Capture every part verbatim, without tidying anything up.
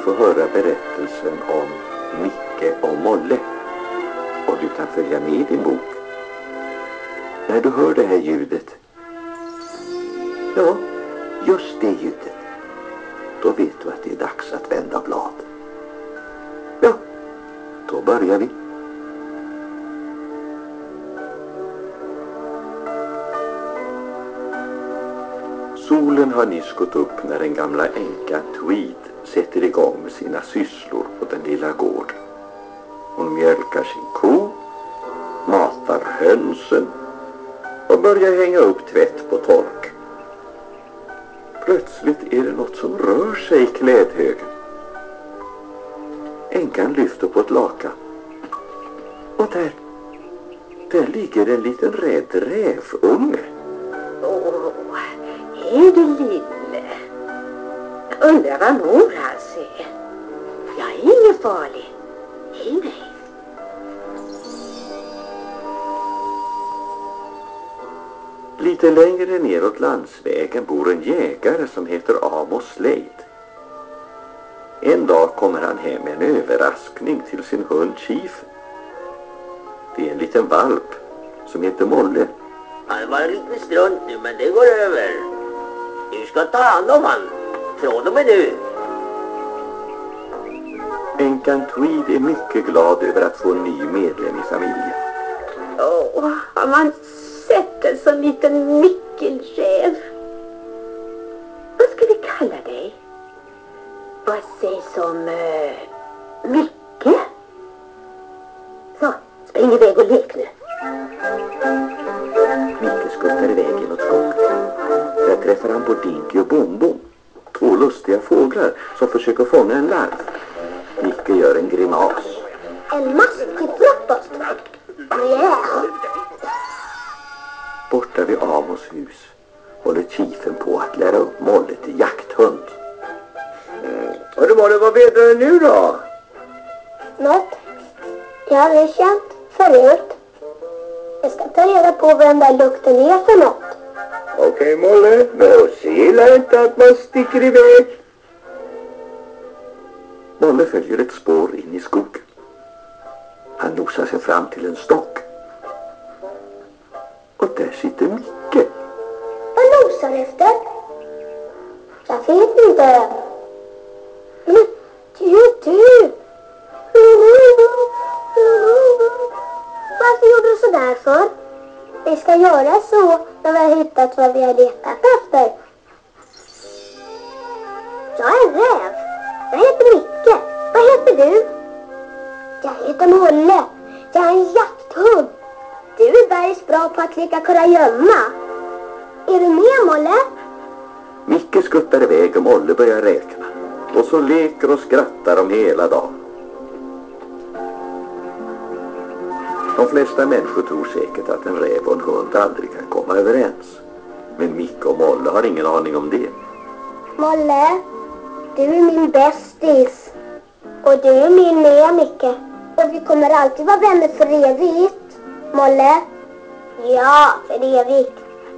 få höra berättelsen om Micke och Molle. Och du kan följa med i din bok. När du hör det här ljudet, ja, just det ljudet, då vet du att det är dags att vända blad. Ja, då börjar vi. Solen har nyss gått upp när den gamla änkan Tweed sätter igång med sina sysslor på den lilla gården. Hon mjölkar sin ko, matar hönsen och börjar hänga upp tvätt på tork. Plötsligt är det något som rör sig i klädhögen. Änkan lyfter på ett lakan. Och där, där ligger en liten rädd rävunge. Åh, är du lille? Jag undrar vad mor hans är. Jag är ingen farlig. Hej, nej. Lite längre neråt landsvägen bor en jägare som heter Amos Slade. En dag kommer han hem med en överraskning till sin hund Chief. Det är en liten valp som heter Molle. Han var lite strunt nu, men det går över. Du ska ta hand om han. Från och med nu. Änkan Tweed är mycket glad över att få en ny medlem i familjen. Åh, har man sett en sån liten nyckelräv? Vad ska vi kalla dig? Vad sägs om uh, Micke? Så, spring iväg och lek nu. Micke skuttar iväg inåt skogen. Där träffar han på Dinky och Bom-Bom, två lustiga fåglar som försöker fånga en larv. Micke gör en grimas. En mask till frukost. Yeah. Borta vid Amos hus håller Chiefen på att lära upp Molle till jakthund. Mm. Och det Molle, vad vet du nu då? Något jag hade känt förut. Jag ska ta reda på vad den där lukten är för något. Okej okay, Molle, men så gillar inte att man sticker iväg. Molle följer ett spår in i skogen. Han nosar sig fram till en stock. Och där sitter Micke. Vad nosar efter? Jag vet inte. Men du, du. Varför gjorde du så där för? Vi ska göra så när vi har hittat vad vi har letat efter. Jag är en räv. Jag heter Micke. Vad heter du? Jag heter Molle. Jag är en jakthund. Du är bergs bra på att leka kurragömma. Är du med, Molle? Micke skuttar iväg och Molle börjar räkna. Och så leker och skrattar de hela dagen. De flesta människor tror säkert att en räv och en hund aldrig kan komma överens. Men Micke och Molle har ingen aning om det. Molle, du är min bästis. Och du är min med, Micke. Och vi kommer alltid vara vänner för evigt. Molle? Ja, för evigt.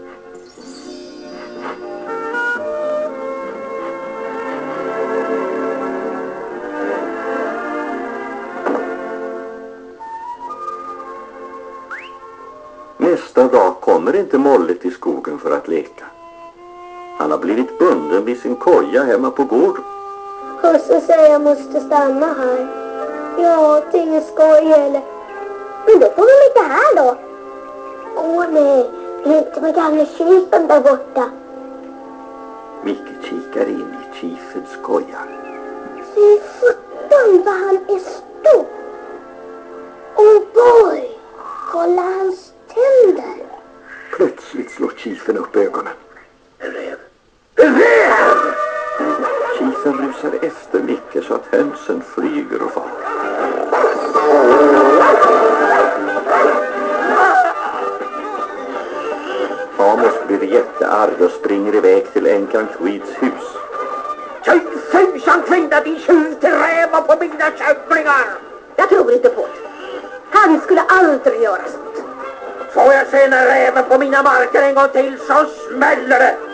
Nästa dag kommer inte Molle till skogen för att leka. Han har blivit bunden vid sin koja hemma på gården. Husse säger jag måste stanna här. Ja, det är skoj eller... Men då får vi lite här då. Åh nej, inte med gamla Chiefen där borta. Micke kikar in i Chiefens koja. Fy sjutton vad han är stor. Åh boy, kolla hans tänder. Plötsligt slår Chiefen upp ögonen. En räv. En räv! Chiefen rusar efter Micke så att hönsen flyger och far. Amos blir jättearg och springer iväg till änkan Tweeds hus. Säg fusan kvinna din tjuv till räva på mina kämplingar! Jag tror inte på det. Han skulle aldrig göra sånt. Får jag se när räven på mina marker en gång till så smäller det!